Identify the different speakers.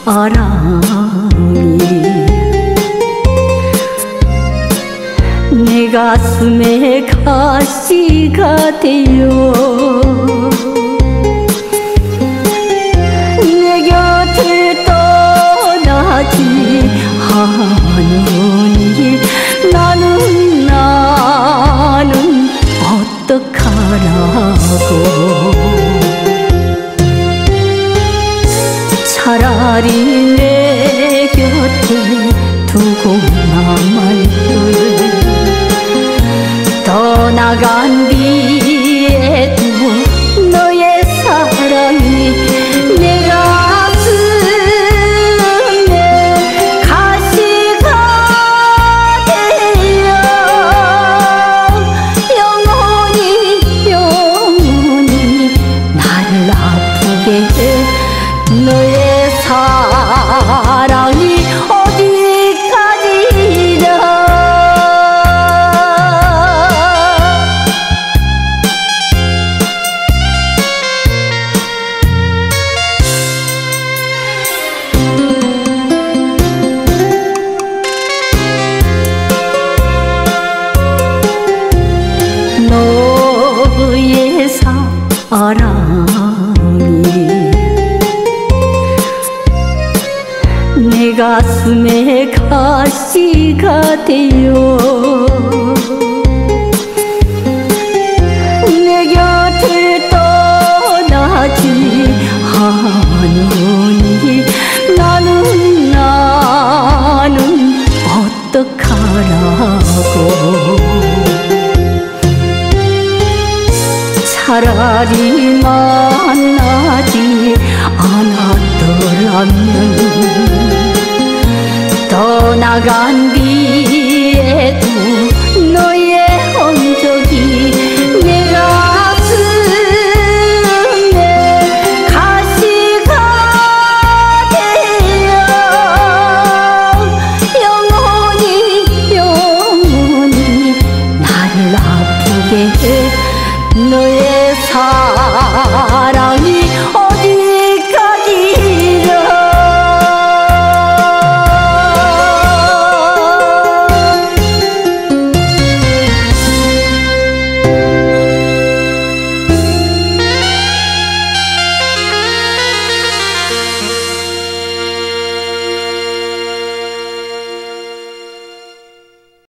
Speaker 1: 사랑이 내 가슴에 가시가 되어 내 곁을 떠나지 않으니 나는 어떡하라고. 차라리 내 곁에 두고 나만을 떠나간 뒤에도 너의 사랑이 내 가슴에 가시가 되어 영원히 나를 아프게 해. 너의 사랑이 어디까지나 너의 사랑이 내 가슴에 가시가 되어 내 곁을 떠나지 않으니 나는 어떡하라고. 차라리 만나지 않았더라면 떠나간 뒤에도